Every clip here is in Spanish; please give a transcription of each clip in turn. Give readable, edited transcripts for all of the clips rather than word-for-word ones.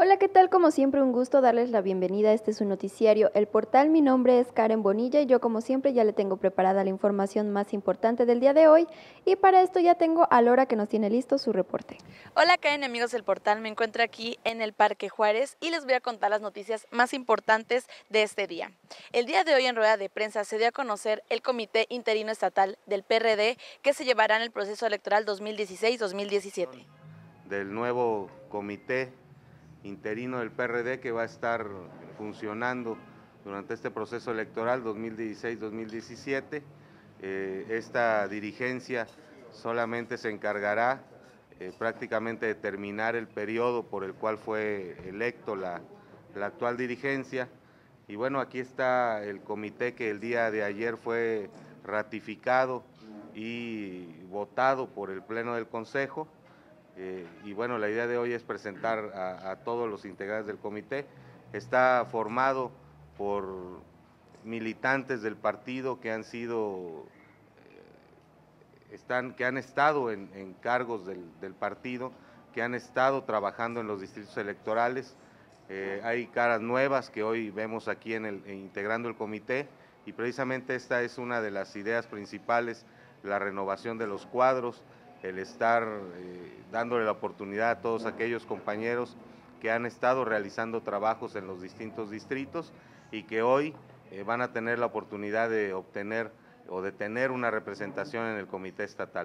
Hola, ¿qué tal? Como siempre, un gusto darles la bienvenida a este su noticiario, El Portal. Mi nombre es Karen Bonilla y yo, como siempre, ya le tengo preparada la información más importante del día de hoy. Y para esto ya tengo a Lora que nos tiene listo su reporte. Hola, Karen, amigos del portal. Me encuentro aquí en el Parque Juárez y les voy a contar las noticias más importantes de este día. El día de hoy, en rueda de prensa, se dio a conocer el Comité Interino Estatal del PRD que se llevará en el proceso electoral 2016-2017. Del nuevo comité interino del PRD que va a estar funcionando durante este proceso electoral 2016-2017. Esta dirigencia solamente se encargará prácticamente de terminar el periodo por el cual fue electo la actual dirigencia. Y bueno, aquí está el comité que el día de ayer fue ratificado y votado por el Pleno del Consejo. Y bueno, la idea de hoy es presentar a todos los integrantes del comité. Está formado por militantes del partido que han sido, que han estado en cargos del partido, que han estado trabajando en los distritos electorales. Hay caras nuevas que hoy vemos aquí integrando el comité, y precisamente esta es una de las ideas principales, la renovación de los cuadros, el estar dándole la oportunidad a todos aquellos compañeros que han estado realizando trabajos en los distintos distritos y que hoy van a tener la oportunidad de obtener o de tener una representación en el comité estatal.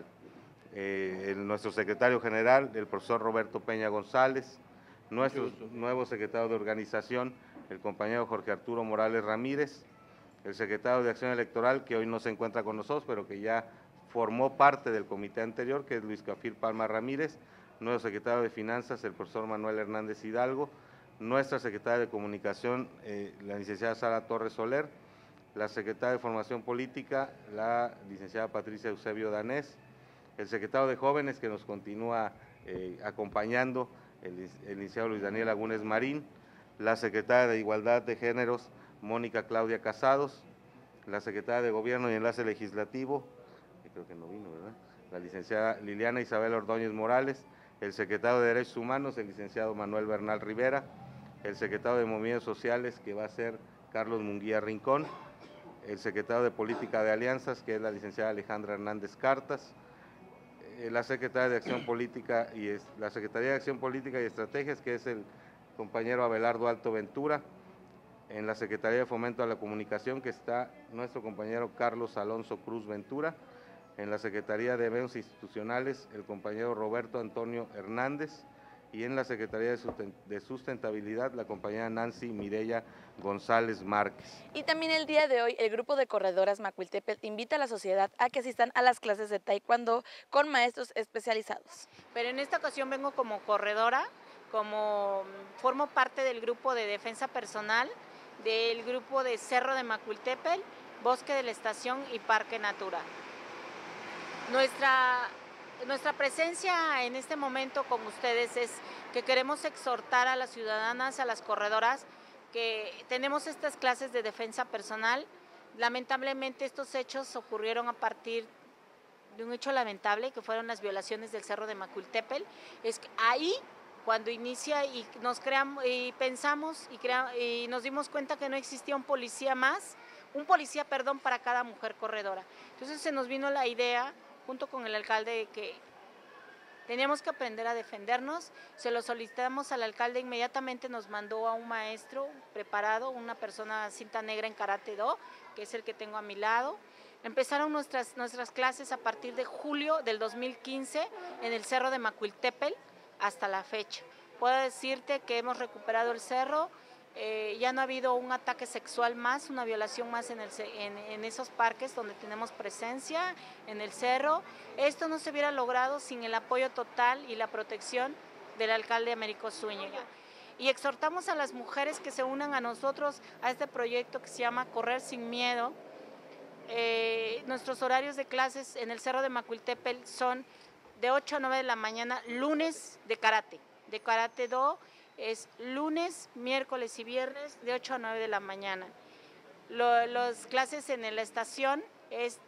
Nuestro secretario general, el profesor Roberto Peña González, nuestro nuevo secretario de organización, el compañero Jorge Arturo Morales Ramírez, el secretario de Acción Electoral, que hoy no se encuentra con nosotros, pero que ya formó parte del comité anterior, que es Luis Cafir Palma Ramírez, nuevo secretario de Finanzas, el profesor Manuel Hernández Hidalgo, nuestra secretaria de Comunicación, la licenciada Sara Torres Soler, la secretaria de Formación Política, la licenciada Patricia Eusebio Danés, el secretario de Jóvenes que nos continúa acompañando, el licenciado Luis Daniel Agúnez Marín, la secretaria de Igualdad de Géneros, Mónica Claudia Casados, la secretaria de Gobierno y Enlace Legislativo, que creo que no vino, ¿verdad?, la licenciada Liliana Isabel Ordóñez Morales, el secretario de Derechos Humanos, el licenciado Manuel Bernal Rivera, el secretario de Movimientos Sociales, que va a ser Carlos Munguía Rincón, el secretario de Política de Alianzas, que es la licenciada Alejandra Hernández Cartas, la secretaria de Acción Política la Secretaría de Acción Política y Estrategias, que es el compañero Abelardo Alto Ventura, en la Secretaría de Fomento a la Comunicación, que está nuestro compañero Carlos Alonso Cruz Ventura, en la Secretaría de Eventos Institucionales, el compañero Roberto Antonio Hernández, y en la Secretaría de Sustentabilidad, la compañera Nancy Mireya González Márquez. Y también el día de hoy, el grupo de corredoras Macuiltepec invita a la sociedad a que asistan a las clases de taekwondo con maestros especializados. Pero en esta ocasión vengo como corredora, formo parte del grupo de defensa personal, del grupo de Cerro de Macuiltepec, Bosque de la Estación y Parque Natura. Nuestra presencia en este momento con ustedes es que queremos exhortar a las ciudadanas, a las corredoras, que tenemos estas clases de defensa personal. Lamentablemente estos hechos ocurrieron a partir de un hecho lamentable, que fueron las violaciones del Cerro de Macuiltepec. Es ahí cuando inicia y nos creamos y pensamos y nos dimos cuenta que no existía un policía para cada mujer corredora. Entonces se nos vino la idea, junto con el alcalde, que teníamos que aprender a defendernos. Se lo solicitamos al alcalde, inmediatamente nos mandó a un maestro preparado, una persona cinta negra en Karate Do, que es el que tengo a mi lado. Empezaron nuestras clases a partir de julio del 2015 en el Cerro de Macuiltepec hasta la fecha. Puedo decirte que hemos recuperado el cerro, ya no ha habido un ataque sexual más, una violación más en esos parques donde tenemos presencia, en el cerro. Esto no se hubiera logrado sin el apoyo total y la protección del alcalde Américo Zúñiga. Y exhortamos a las mujeres que se unan a nosotros a este proyecto que se llama Correr Sin Miedo. Nuestros horarios de clases en el Cerro de Macuiltepec son de 8 a 9 de la mañana, lunes de Karate Do, es lunes, miércoles y viernes de 8 a 9 de la mañana. Las clases en la estación es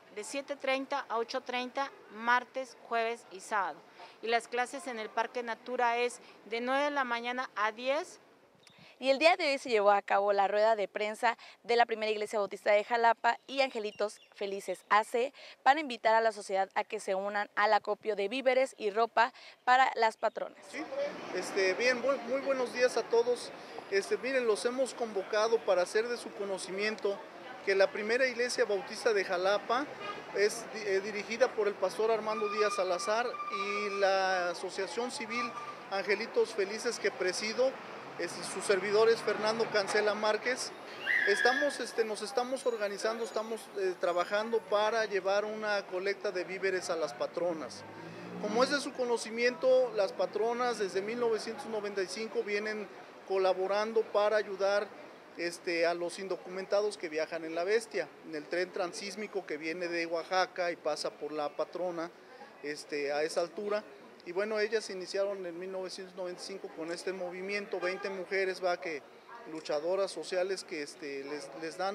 de 7:30 a 8:30, martes, jueves y sábado. Y las clases en el Parque Natura es de 9 de la mañana a 10. Y el día de hoy se llevó a cabo la rueda de prensa de la Primera Iglesia Bautista de Jalapa y Angelitos Felices AC para invitar a la sociedad a que se unan al acopio de víveres y ropa para las patronas. Sí, bien, muy buenos días a todos. Miren, los hemos convocado para hacer de su conocimiento que la Primera Iglesia Bautista de Jalapa es dirigida por el pastor Armando Díaz Salazar y la Asociación Civil Angelitos Felices que presido, su servidor es Fernando Cancela Márquez. Nos estamos organizando, estamos trabajando para llevar una colecta de víveres a las patronas. Como es de su conocimiento, las patronas desde 1995 vienen colaborando para ayudar a los indocumentados que viajan en la Bestia, en el tren transísmico que viene de Oaxaca y pasa por la patrona a esa altura. Y bueno, ellas iniciaron en 1995 con este movimiento, 20 mujeres luchadoras sociales que les dan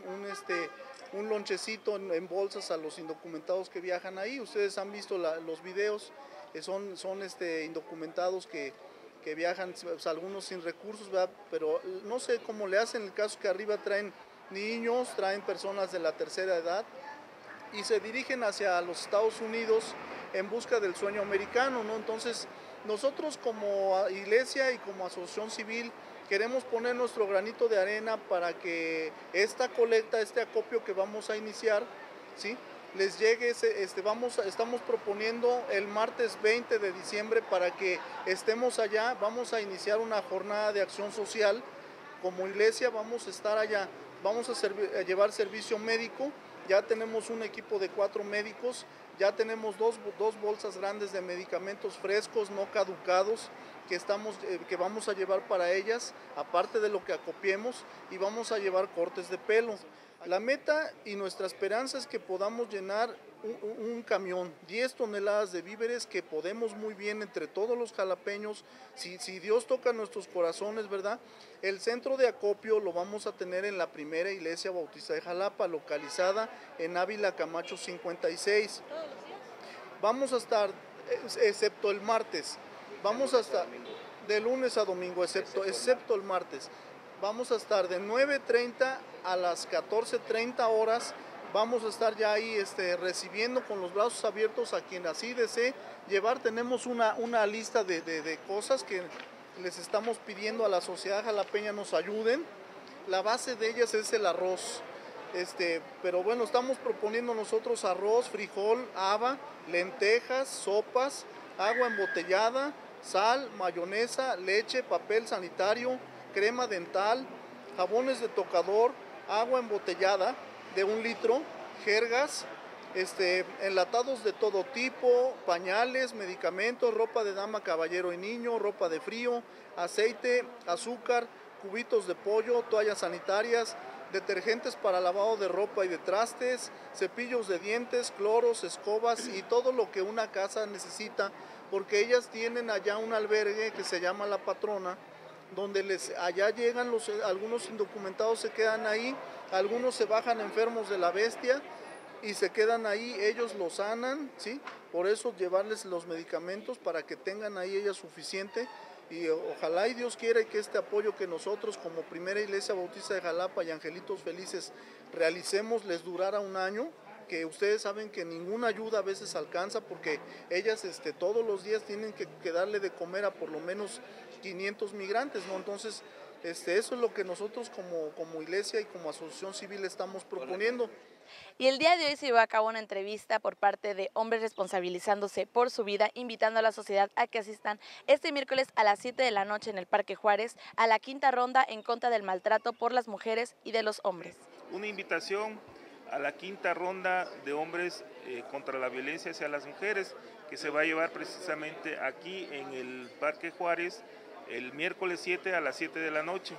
un lonchecito en bolsas a los indocumentados que viajan ahí. Ustedes han visto los videos, son indocumentados que viajan, pues, algunos sin recursos, ¿verdad? Pero no sé cómo le hacen, el caso que arriba traen niños, traen personas de la tercera edad y se dirigen hacia los Estados Unidos en busca del sueño americano, ¿no? Entonces, nosotros como iglesia y como asociación civil queremos poner nuestro granito de arena para que esta colecta, este acopio que vamos a iniciar, ¿sí?, les llegue. Estamos proponiendo el martes 20 de diciembre para que estemos allá. Vamos a iniciar una jornada de acción social. Como iglesia vamos a estar allá, vamos a llevar servicio médico. Ya tenemos un equipo de 4 médicos, ya tenemos dos bolsas grandes de medicamentos frescos, no caducados, que vamos a llevar para ellas, aparte de lo que acopiemos, y vamos a llevar cortes de pelo. La meta y nuestra esperanza es que podamos llenar un camión, 10 toneladas de víveres que podemos muy bien entre todos los jalapeños, si Dios toca nuestros corazones, ¿verdad? El centro de acopio lo vamos a tener en la Primera Iglesia Bautista de Jalapa, localizada en Ávila Camacho 56. Vamos a estar, excepto el martes, vamos a estar de lunes a domingo, excepto el martes. Vamos a estar de 9:30 a las 14:30 horas. Vamos a estar ya ahí recibiendo con los brazos abiertos a quien así desee llevar. Tenemos una lista de cosas que les estamos pidiendo a la sociedad jalapeña nos ayuden. La base de ellas es el arroz. Pero bueno, estamos proponiendo nosotros arroz, frijol, haba, lentejas, sopas, agua embotellada, sal, mayonesa, leche, papel sanitario, crema dental, jabones de tocador, agua embotellada de 1 litro, jergas, enlatados de todo tipo, pañales, medicamentos, ropa de dama, caballero y niño, ropa de frío, aceite, azúcar, cubitos de pollo, toallas sanitarias, detergentes para lavado de ropa y de trastes, cepillos de dientes, cloros, escobas y todo lo que una casa necesita, porque ellas tienen allá un albergue que se llama La Patrona, donde allá llegan algunos indocumentados, se quedan ahí, algunos se bajan enfermos de la Bestia y se quedan ahí, ellos los sanan, ¿sí? Por eso llevarles los medicamentos para que tengan ahí ellas suficiente, y ojalá y Dios quiera que este apoyo que nosotros como Primera Iglesia Bautista de Jalapa y Angelitos Felices realicemos les durara 1 año, que ustedes saben que ninguna ayuda a veces alcanza, porque ellas todos los días tienen que darle de comer a por lo menos 500 migrantes, ¿no? Entonces, eso es lo que nosotros como iglesia y como asociación civil estamos proponiendo. Y el día de hoy se llevó a cabo una entrevista por parte de hombres responsabilizándose por su vida, invitando a la sociedad a que asistan este miércoles a las 7 de la noche en el Parque Juárez a la 5ª ronda en contra del maltrato por las mujeres y de los hombres. Una invitación a la 5ª ronda de hombres contra la violencia hacia las mujeres, que se va a llevar precisamente aquí en el Parque Juárez el miércoles 7 a las 7 de la noche.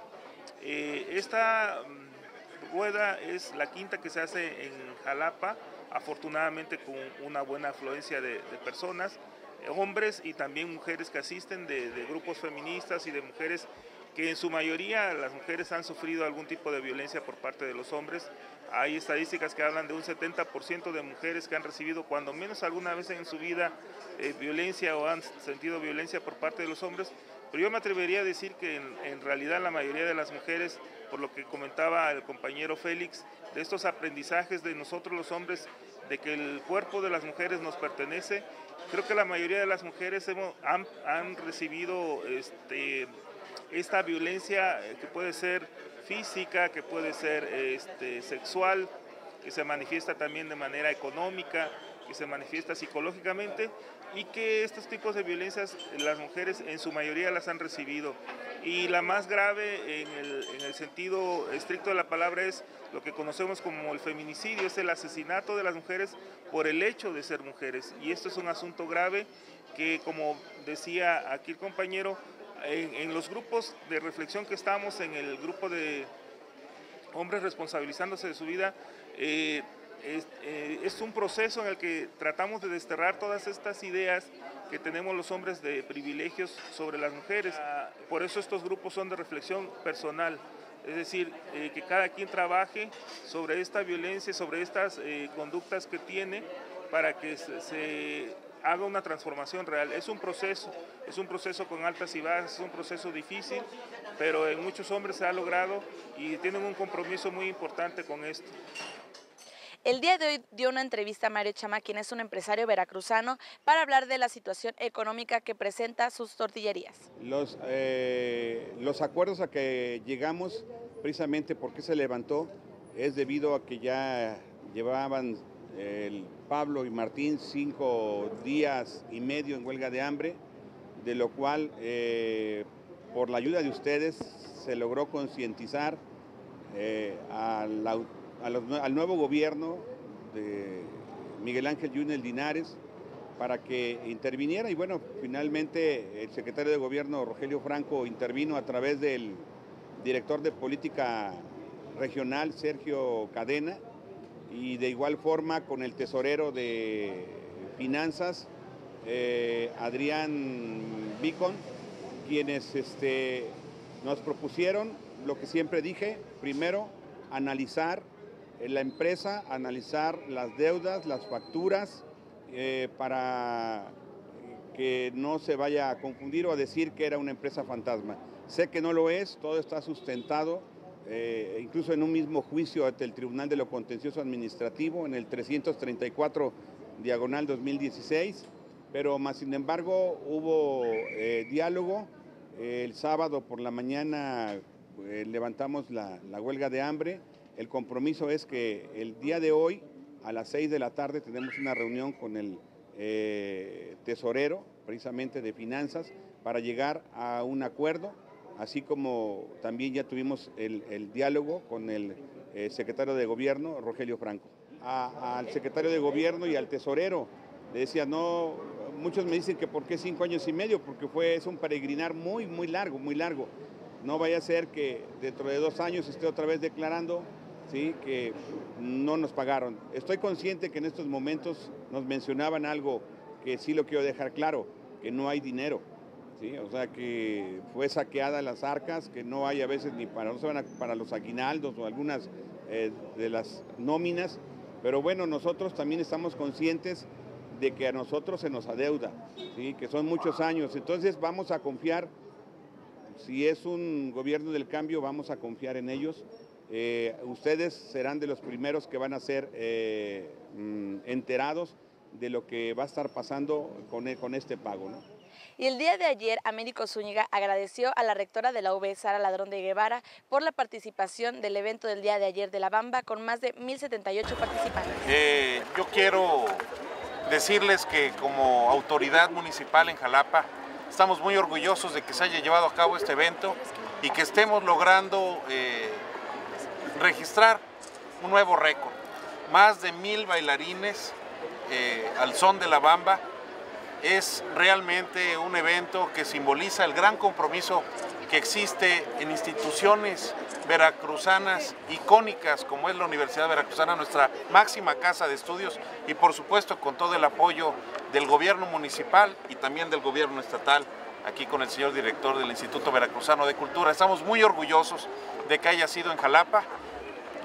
Esta rueda es la 5ª que se hace en Jalapa, afortunadamente con una buena afluencia de personas, hombres y también mujeres que asisten de grupos feministas y de mujeres que en su mayoría las mujeres han sufrido algún tipo de violencia por parte de los hombres. Hay estadísticas que hablan de un 70% de mujeres que han recibido cuando menos alguna vez en su vida violencia o han sentido violencia por parte de los hombres. Pero yo me atrevería a decir que en realidad la mayoría de las mujeres, por lo que comentaba el compañero Félix, de estos aprendizajes de nosotros los hombres, de que el cuerpo de las mujeres nos pertenece, creo que la mayoría de las mujeres han recibido esta violencia que puede ser física, que puede ser sexual, que se manifiesta también de manera económica, que se manifiesta psicológicamente, y que estos tipos de violencias las mujeres en su mayoría las han recibido. Y la más grave en el sentido estricto de la palabra es lo que conocemos como el feminicidio, es el asesinato de las mujeres por el hecho de ser mujeres. Y esto es un asunto grave que, como decía aquí el compañero, en los grupos de reflexión que estamos, en el grupo de hombres responsabilizándose de su vida, es un proceso en el que tratamos de desterrar todas estas ideas que tenemos los hombres de privilegios sobre las mujeres. Por eso estos grupos son de reflexión personal, es decir, que cada quien trabaje sobre esta violencia, sobre estas conductas que tiene, para que se haga una transformación real. Es un proceso con altas y bajas, es un proceso difícil, pero en muchos hombres se ha logrado y tienen un compromiso muy importante con esto. El día de hoy dio una entrevista a Mario Chama, quien es un empresario veracruzano, para hablar de la situación económica que presenta sus tortillerías. Los acuerdos a que llegamos, precisamente porque se levantó, es debido a que ya llevaban el Pablo y Martín 5 días y medio en huelga de hambre, de lo cual, por la ayuda de ustedes, se logró concientizar al nuevo gobierno de Miguel Ángel Yunes Linares para que interviniera, y bueno, finalmente el secretario de Gobierno, Rogelio Franco, intervino a través del director de Política Regional, Sergio Cadena, y de igual forma con el tesorero de Finanzas, Adrián Bicon, quienes nos propusieron lo que siempre dije: primero, analizar la empresa, analizar las deudas, las facturas, para que no se vaya a confundir o a decir que era una empresa fantasma. Sé que no lo es, todo está sustentado, incluso en un mismo juicio ante el Tribunal de lo Contencioso Administrativo, en el 334/2016, pero más sin embargo hubo diálogo. El sábado por la mañana levantamos la huelga de hambre. El compromiso es que el día de hoy, a las 6 de la tarde, tenemos una reunión con el tesorero, precisamente de Finanzas, para llegar a un acuerdo, así como también ya tuvimos el diálogo con el secretario de Gobierno, Rogelio Franco. Al secretario de Gobierno y al tesorero le decía, no, muchos me dicen que por qué 5 años y medio, porque es un peregrinar muy largo, muy largo. No vaya a ser que dentro de 2 años esté otra vez declarando, ¿sí?, que no nos pagaron. Estoy consciente que en estos momentos nos mencionaban algo que sí lo quiero dejar claro, que no hay dinero, ¿sí? O sea, que fue saqueada las arcas, que no hay a veces ni para los aguinaldos o algunas de las nóminas, pero bueno, nosotros también estamos conscientes de que a nosotros se nos adeuda, ¿sí?, que son muchos años. Entonces vamos a confiar, si es un gobierno del cambio, vamos a confiar en ellos. Ustedes serán de los primeros que van a ser enterados de lo que va a estar pasando con este pago, ¿no? Y el día de ayer, Américo Zúñiga agradeció a la rectora de la UB, Sara Ladrón de Guevara, por la participación del evento del día de ayer de La Bamba, con más de 1,078 participantes. Yo quiero decirles que como autoridad municipal en Jalapa, estamos muy orgullosos de que se haya llevado a cabo este evento y que estemos logrando registrar un nuevo récord. Más de 1,000 bailarines al son de La Bamba. Es realmente un evento que simboliza el gran compromiso que existe en instituciones veracruzanas icónicas como es la Universidad Veracruzana, nuestra máxima casa de estudios, y por supuesto con todo el apoyo del gobierno municipal y también del gobierno estatal, aquí con el señor director del Instituto Veracruzano de Cultura. Estamos muy orgullosos de que haya sido en Jalapa.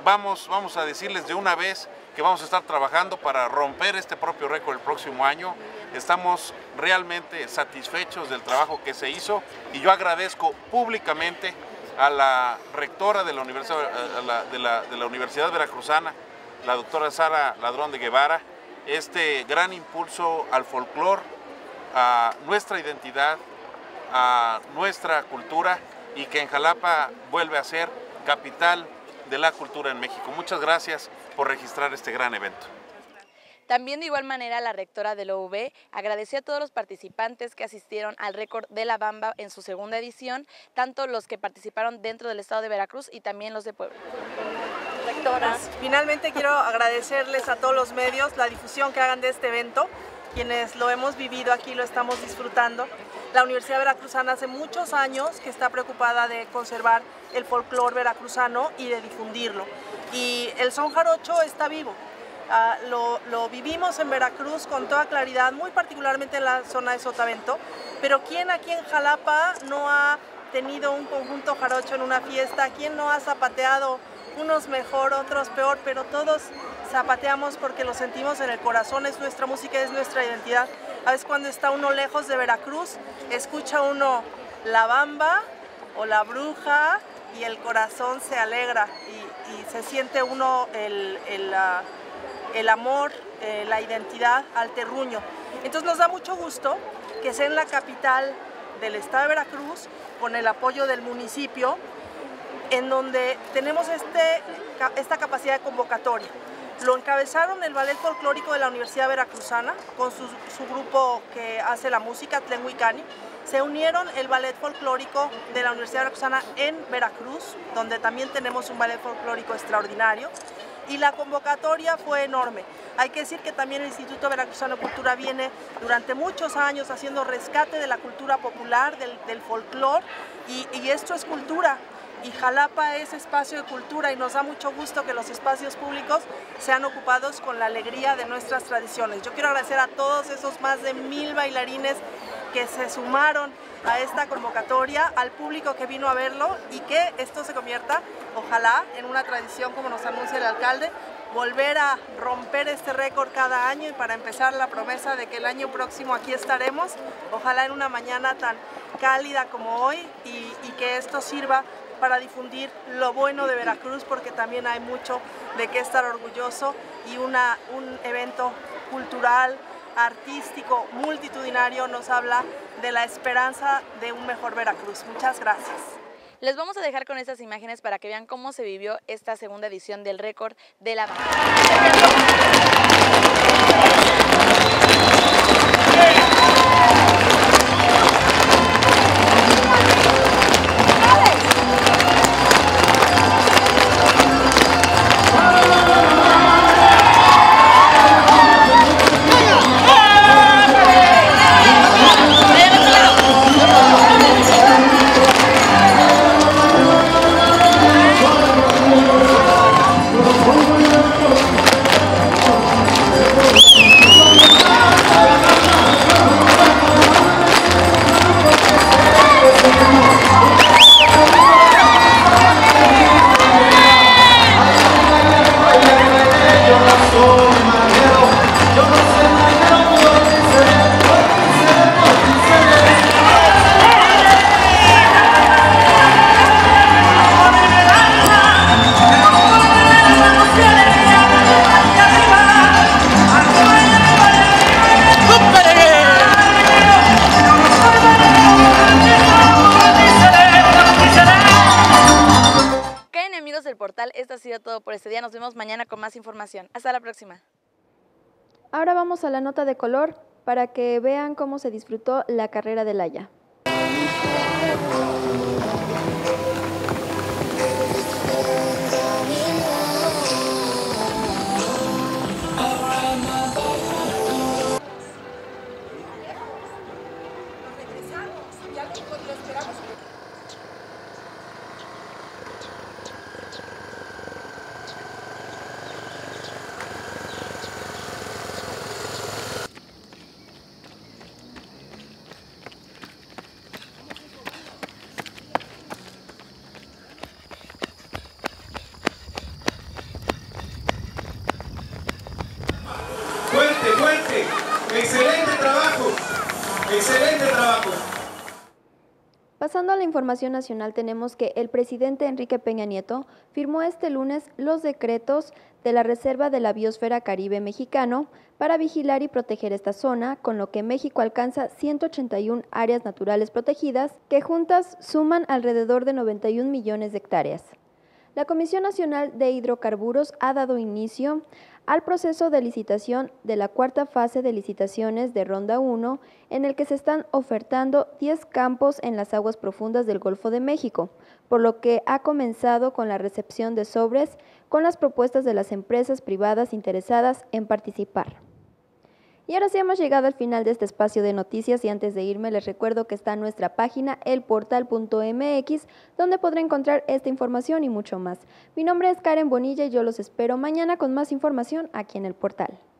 vamos a decirles de una vez que vamos a estar trabajando para romper este propio récord el próximo año. Estamos realmente satisfechos del trabajo que se hizo y yo agradezco públicamente a la rectora de la Universidad Veracruzana, la doctora Sara Ladrón de Guevara, este gran impulso al folclor, a nuestra identidad, a nuestra cultura y que en Jalapa vuelve a ser capital de la cultura en México. Muchas gracias por registrar este gran evento. También de igual manera la rectora del OUV agradeció a todos los participantes que asistieron al récord de La Bamba en su segunda edición, tanto los que participaron dentro del estado de Veracruz y también los de Puebla. Rectora, finalmente quiero agradecerles a todos los medios la difusión que hagan de este evento, quienes lo hemos vivido aquí lo estamos disfrutando. La Universidad Veracruzana hace muchos años que está preocupada de conservar el folclore veracruzano y de difundirlo. Y el son jarocho está vivo. Lo vivimos en Veracruz con toda claridad, muy particularmente en la zona de Sotavento, pero ¿quién aquí en Jalapa no ha tenido un conjunto jarocho en una fiesta? ¿Quién no ha zapateado? Unos mejor, otros peor, pero todos zapateamos porque lo sentimos en el corazón, es nuestra música, es nuestra identidad. A veces cuando está uno lejos de Veracruz, escucha uno La Bamba o La Bruja y el corazón se alegra y se siente uno el amor, la identidad al terruño. Entonces nos da mucho gusto que sea en la capital del estado de Veracruz, con el apoyo del municipio, en donde tenemos esta capacidad de convocatoria. Lo encabezaron el Ballet Folclórico de la Universidad Veracruzana, con su grupo que hace la música, Tlenhuicani. Se unieron el Ballet Folclórico de la Universidad Veracruzana en Veracruz, donde también tenemos un ballet folclórico extraordinario. Y la convocatoria fue enorme. Hay que decir que también el Instituto Veracruzano de Cultura viene durante muchos años haciendo rescate de la cultura popular, del folclore, y esto es cultura. Y Jalapa es espacio de cultura y nos da mucho gusto que los espacios públicos sean ocupados con la alegría de nuestras tradiciones. Yo quiero agradecer a todos esos más de 1000 bailarines que se sumaron a esta convocatoria, al público que vino a verlo y que esto se convierta, ojalá, en una tradición como nos anuncia el alcalde, volver a romper este récord cada año y para empezar la promesa de que el año próximo aquí estaremos, ojalá en una mañana tan cálida como hoy y que esto sirva para difundir lo bueno de Veracruz, porque también hay mucho de qué estar orgulloso y un evento cultural, artístico, multitudinario nos habla de la esperanza de un mejor Veracruz. Muchas gracias. Les vamos a dejar con estas imágenes para que vean cómo se vivió esta segunda edición del récord de La Bamba. Esto ha sido todo por este día. Nos vemos mañana con más información. Hasta la próxima. Ahora vamos a la nota de color para que vean cómo se disfrutó la carrera del Haya. pasando a la información nacional, tenemos que el presidente Enrique Peña Nieto firmó este lunes los decretos de la Reserva de la Biosfera Caribe Mexicano para vigilar y proteger esta zona, con lo que México alcanza 181 áreas naturales protegidas, que juntas suman alrededor de 91 millones de hectáreas. La Comisión Nacional de Hidrocarburos ha dado inicio al proceso de licitación de la cuarta fase de licitaciones de Ronda 1, en el que se están ofertando 10 campos en las aguas profundas del Golfo de México, por lo que ha comenzado con la recepción de sobres con las propuestas de las empresas privadas interesadas en participar. Y ahora sí hemos llegado al final de este espacio de noticias y antes de irme les recuerdo que está nuestra página elportal.mx donde podrá encontrar esta información y mucho más. Mi nombre es Karen Bonilla y yo los espero mañana con más información aquí en El Portal.